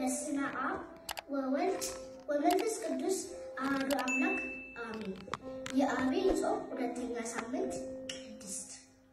በስመ አብ ወወልድ ወመንፈስ ቅዱስ አሐዱ አምላክ አሜን። የአቤል ጾም ሁለተኛ ሳምንት ቅድስት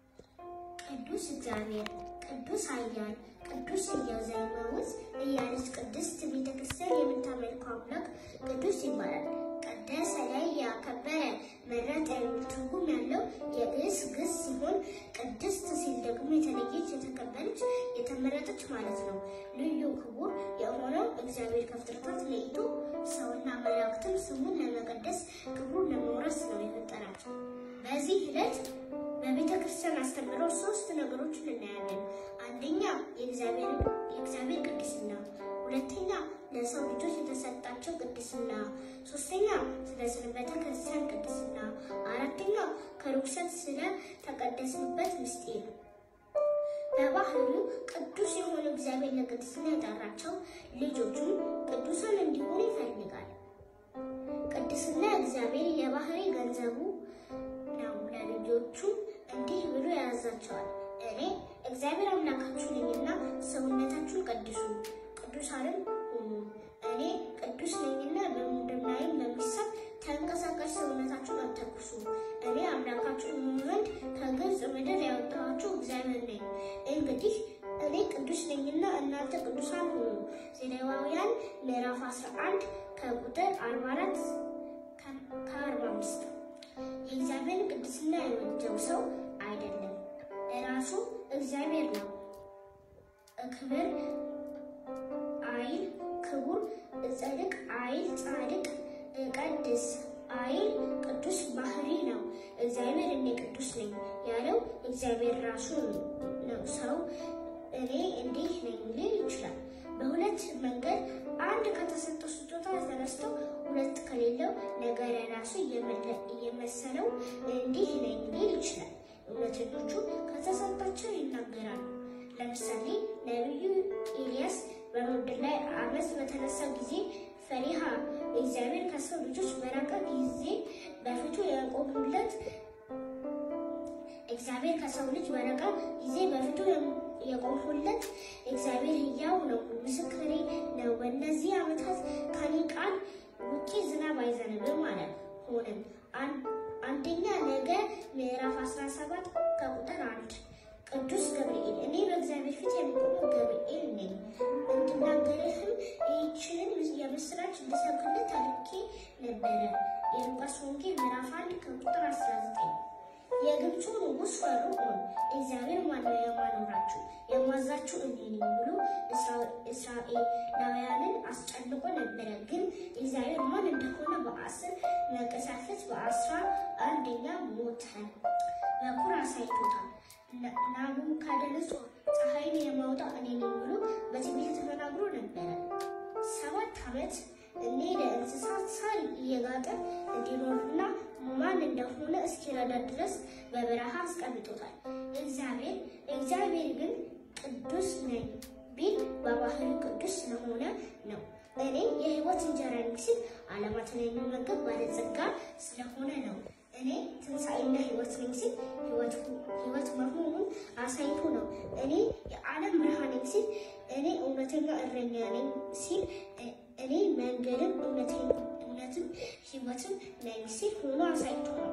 ቅዱስ እግዚአብሔር ቅዱስ ኃያል ቅዱስ ሕያው ዘኢይመውት እያለች ቅድስት ቤተክርስቲያን የምታመልከው አምላክ ቅዱስ ይባላል። ቀደሰ ላይ ያከበረ መረጠ ትርጉም ያለው የግዕዝ ግስ ሲሆን ቅድስት ሲል ደግሞ የተለየች የተከበረች የተመረጠች ማለት ነው። ልዩ ክቡር የሆነው እግዚአብሔር ከፍጥረታት ለይቶ ሰውና መላእክትን ስሙን ለመቀደስ ክብሩን ለመውረስ ነው የፈጠራቸው። በዚህ ዕለት በቤተ ክርስቲያን አስተምሮ ሶስት ነገሮችን እናያለን። አንደኛ የእግዚአብሔር ቅድስና፣ ሁለተኛ ለሰው ልጆች የተሰጣቸው ቅድስና፣ ሶስተኛ ስለ ቤተ ክርስቲያን ቅድስና፣ አራተኛ ከርኩሰት ስለ ተቀደስንበት ምስጢር። በባህሪው ቅዱስ የሆነ እግዚአብሔር ለቅድስና የጠራቸው ልጆቹም ቅዱሳን እንዲሆኑ ይፈልጋል። ቅድስና እግዚአብሔር የባህሪ ገንዘቡ ነው። ለልጆቹ እንዲህ ብሎ ያዛቸዋል። እኔ እግዚአብሔር አምላካችሁ ነኝና ሰውነታችሁን ቀድሱ፣ ቅዱሳንም ሁኑ። እኔ ቅዱስ ነኝና በምድር ላይም በሚሳብ ተንቀሳቃሽ ሰውነታችሁን አትርክሱ። እኔ አምላካችሁ ዘንድ ከግብፅ ምድር ያወጣኋችሁ እግዚአብሔር ነኝ። እንግዲህ እኔ ቅዱስ ነኝና እናንተ ቅዱሳን ሁኑ። ዘሌዋውያን ምዕራፍ 11 ከቁጥር 44 ከ45። የእግዚአብሔር ቅድስና የወደው ሰው አይደለም፣ ራሱ እግዚአብሔር ነው። ክብር አይል ክቡር፣ ጸድቅ አይል ጻድቅ፣ ቀድስ አይል ቅዱስ ባህሪ ነው። እግዚአብሔር እኔ ቅዱስ ነኝ ያለው እግዚአብሔር ራሱ ነው። ሰው እኔ እንዲህ ነኝ ሊል ይችላል። በሁለት መንገድ አንድ ከተሰጠው ስጦታ ተነስቶ ሁለት ከሌለው ነገር ራሱ እየመሰለው እንዲህ ነኝ ሊል ይችላል። እውነተኞቹ ከተሰጣቸው ይናገራሉ። ለምሳሌ ነቢዩ ኤልያስ በምድር ላይ አመፅ በተነሳ ጊዜ ፈሪሃ እግዚአብሔር ከሰው ልጆች በራቀ ጊዜ በፊቱ የቆሙለት እግዚአብሔር ከሰው ልጅ በራቀ ጊዜ በፊቱ የቆሙለት እግዚአብሔር ሕያው ነው፣ ምስክሬ ነው። በእነዚህ ዓመታት ከኔ ቃል ውጪ ዝናብ አይዘንብም ማለት ሆነም። አንደኛ ነገሥት ምዕራፍ 17 ከቁጥር 1። ቅዱስ ገብርኤል እኔ በእግዚአብሔር ፊት የምቆም ገብርኤል ነኝ፣ እንድናገርህም ይህችን የምስራች እንድሰብክለት አልኬ ነበረ። የሉቃስ ወንጌል ምዕራፍ 1 ከቁጥር 19። የግብፁ ንጉሥ ፈርዖን እግዚአብሔር ማነው የማኖራችሁ የማዛችሁ እኔ ነኝ ብሎ እስራኤላውያንን አስጨንቆ ነበረ። ግን እግዚአብሔር ማን እንደሆነ በ10 መቅሰፍት በ11ኛ ሞተ። በኩር አሳይቶታል። ናቡከደነፆር ፀሐይን የማውጣው እኔ ነኝ ብሎ በትንቢት ተናግሮ ነበረ። 7 ዓመት እኔ ለእንስሳት ሳር እየጋጠ እንዲኖርና ማን እንደሆነ እስኪረዳ ድረስ በበረሃ አስቀምጦታል። እግዚአብሔር ግን ቅዱስ ነኝ ቢል በባህሪው ቅዱስ ስለሆነ ነው። እኔ የሕይወት እንጀራ ነኝ ሲል ዓለማትን የሚመግብ ባለጸጋ ስለሆነ ነው። እኔ ትንሣኤና ሕይወት ነኝ ሲል ሕይወት መሆኑን አሳይቶ ነው። እኔ የዓለም ብርሃን ነኝ ሲል እኔ እውነተኛ እረኛ ነኝ ሲል እኔ መንገድም እውነትም ሕይወትም ነኝ ሲል ሆኖ አሳይቶ ነው።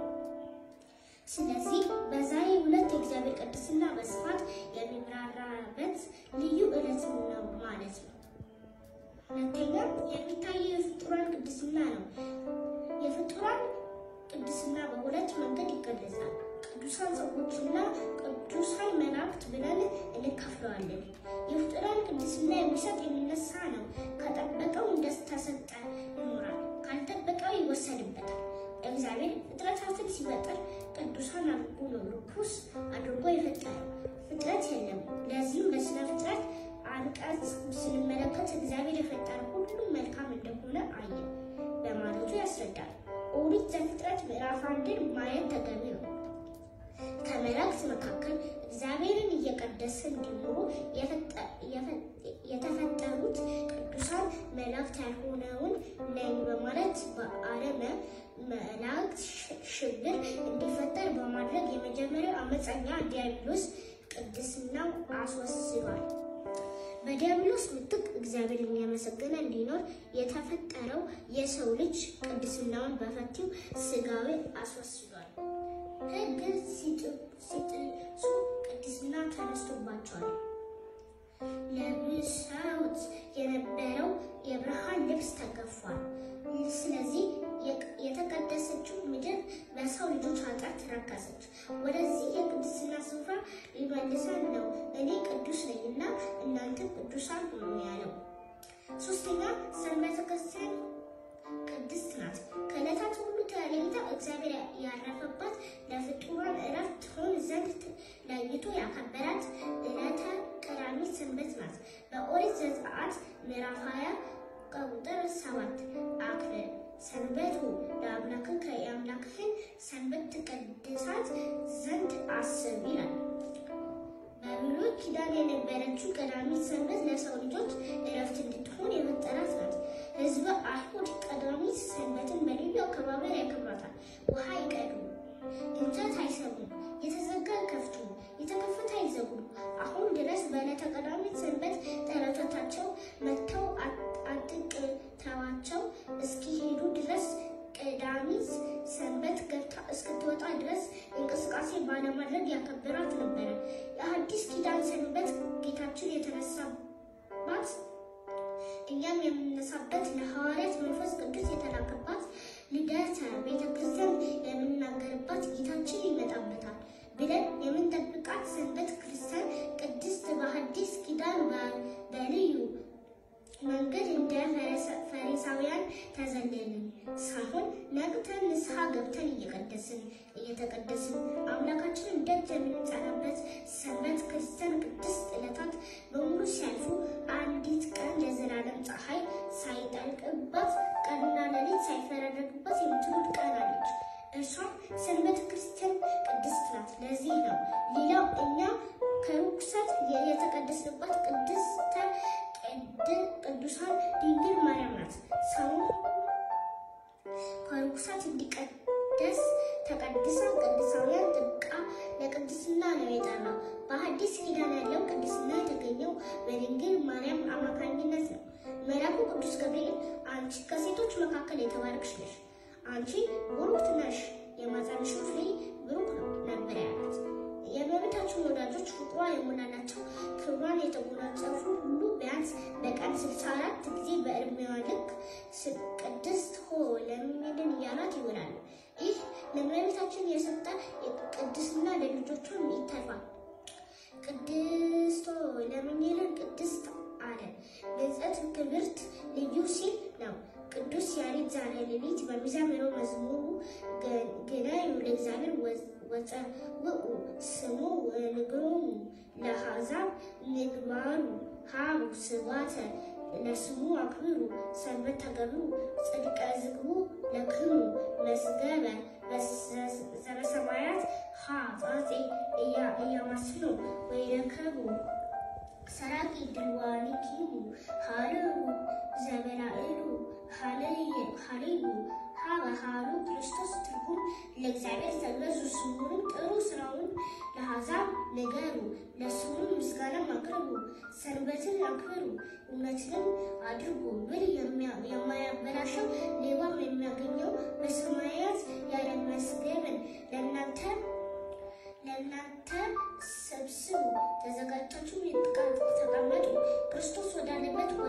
ስለዚህ በዛሬ ዕለት የእግዚአብሔር ቅድስና በስፋት የሚብራራበት ልዩ ዕለት ነው ማለት ነው። ሁለተኛ የሚታየው የፍጡራን ቅድስና ነው። የፍጡራን ቅድስና በሁለት መንገድ ይገለጻል። ቅዱሳን ሰዎችና ቅዱሳን መላእክት ብለን እንከፍለዋለን። የፍጡራን ቅድስና የሚሰጥ የሚነሳ ነው። ከጠበቀው እንደተሰጠ ይኖራል፣ ካልጠበቀው ይወሰድበታል። እግዚአብሔር ፍጥረታትን ሲፈጥር ቅዱሳን አድርጎ ነው ርኩስ አድርጎ የፈጠረው ፍጥረት የለም። ለዚህም በስነ ፍጥረት አንቀጽ ስንመለከት እግዚአብሔር የፈጠረው ሁሉም መልካም እንደሆነ አየ በማለቱ ያስረዳል። ኦሪት ዘፍጥረት ምዕራፍ 1 ማየት ተገቢ ነው። ከመላእክት መካከል እግዚአብሔርን እየቀደሰ እንዲኖሩ የተፈጠሩት ቅዱሳን መላእክት ያልሆነውን ነኝ በማለት በዓለመ መላእክት ሽብር እንዲፈጠር በማድረግ የመጀመሪያው አመፀኛ ዲያብሎስ ቅድስናው አስወስዷል። በዲያብሎስ ምትክ እግዚአብሔርን ያመሰገነ እንዲኖር የተፈጠረው የሰው ልጅ ቅድስናውን በፈቲው ስጋዊ አስወስዷል። ሕግ ሲጥሱ ቅድስና ተነስቶባቸዋል። ለብሰውት የነበረው የብርሃን ልብስ ተገፏል። ስለዚህ የተቀደሰችው ምድር በሰው ልጆች ኃጢአት ረከሰች። ወደዚህ የቅድስና ስፍራ ሊመልሰን ነው። እኔ ቅዱስ ነኝና እናንተ ቅዱሳን ሁኑ ያለው። ሶስተኛ ሰንበተ ክርስቲያን ቅድስት ናት። ከዕለታት ሁሉ ተለይታ እግዚአብሔር ያረፈባት ለፍጡራን ዕረፍት ትሆን ዘንድ ለይቶ ያከበራት ዕለተ ቀዳሚት ሰንበት ናት። በኦሪት ዘጸአት ምዕራፍ 20 ቁጥር 7 አክብር ሰንበቱ ለአምላክህ የአምላክህን ሰንበት ትቀድሳት ዘንድ አስብ ይላል። በብሉይ ኪዳን የነበረችው ቀዳሚት ሰንበት ለሰው ልጆች ዕረፍት እንድትሆን የፈጠራት ናት። ሕዝበ አይሁድ ቀዳሚት ሰንበትን በልዩ አከባበር ያከብራታል። ውሃ አይቀዱም፣ እንጨት አይሰብሩም፣ የተዘጋ አይከፍቱም፣ የተከፈተ አይዘጉም። አሁን ድረስ በዕለተ ቀዳሚት ሰንበት ጠላቶቻቸው መጥተው አጥቅተዋቸው እስኪሄዱ ድረስ ቀዳሚት ሰንበት ገብታ እስክትወጣ ድረስ እንቅስቃሴ ባለማድረግ ያከብራት ነበረ። የአዲስ ኪዳን ሰንበት ጌታችን የተነሳባት እኛም የምንነሳበት ለሐዋርያት መንፈስ ቅዱስ የተላከባት ልደተ ቤተ ክርስቲያን የምናገርባት ጌታችን ይመጣበታል ብለን የምንጠብቃት ሰንበት ክርስቲያን ቅድስት በአዲስ ኪዳን በልዩ መንገድ እንደ ፈሪሳውያን ተዘለልን ሳይሆን ነቅተን ንስሐ ገብተን እየተቀደስን አምላካችንን ደጅ የምንጠራበት ሰንበት ክርስቲያን ቅድስት ዕለታት በሙሉ ሲያልፉ አንዲት ቀን ለዘላለም ፀሐይ ሳይጠልቅባት ቀንና ሌሊት ሳይፈራረቅባት የምትኖር ቀን አለች። እርሷም ሰንበት ክርስቲያን ቅድስት ናት። ለዚህ ነው ሌላው እኛ ከርኩሰት የተቀደስንባት ቅድስተ ቅዱሳን ድንግል ማርያም ናት። ሰው ከርኩሰት እንዲቀደስ ተቀድሳ ቅዱሳውያን ጥብቃ ለቅድስና ነው የጠራው። በአዲስ ኪዳን ያለው ቅድስና የተገኘው በድንግል ማርያም አማካኝነት ነው። መልአኩ ቅዱስ ገብርኤል አንቺ ከሴቶች መካከል የተባረክሽ ነሽ፣ አንቺ ቡሩክት ነሽ፣ የማኅፀንሽ ፍሬ ብሩክ ነው ነበር ያላት። የእመቤታችን ወዳጆች ፍቅሯ የሞላላቸው ክብሯን የተጎናጸፉ ሁሉ ቢያንስ በቀን 64 ጊዜ በዕድሜዋ ልክ ቅድስት ሆይ ለምኝልን እያሏት ይውላሉ። ይህ ለእመቤታችን የሰጠ ቅድስና ለልጆቿም ይተርፋል። ቅድስት ሆይ ለምኝልን ቅድስት አለ። ንጽሕት ክብርት ልዩ ሲል ነው። ቅዱስ ያሬድ ዛሬ ሌሊት በሚዘምረው መዝሙሩ ግነዩ ለእግዚአብሔር ወፀውኡ ስሙ ወንግሮሙ ለአሕዛብ ምግባሩ ሀቡ ስብሐተ ለስሙ አክብሩ ሰንበት ተገብሩ ጽድቀ ዝግቡ ለክሙ መዝገበ ዘበሰማያት ሀጻጼ እያማስኑ ወይረከቡ ሰራቂ ድልዋኒኪሙ ሃልዩ ዘመላእሉ ሃልዩ ሀበሃሉ ክርስቶስ ትርጉም ለእግዚአብሔር ተገዙ፣ ስሙንም ጥሩ፣ ስራውን ለአሕዛብ ንገሩ፣ ለስሙም ምስጋና አቅርቡ፣ ሰንበትን አክብሩ፣ እውነትንም አድርጉ ብል የማያበላሸው ሌባም የሚያገኘው በሰማያት ያለ መዝገብን ለእናንተ ሰብስቡ፣ ተዘጋጅታችሁ ተቀመጡ፣ ክርስቶስ ወዳለበት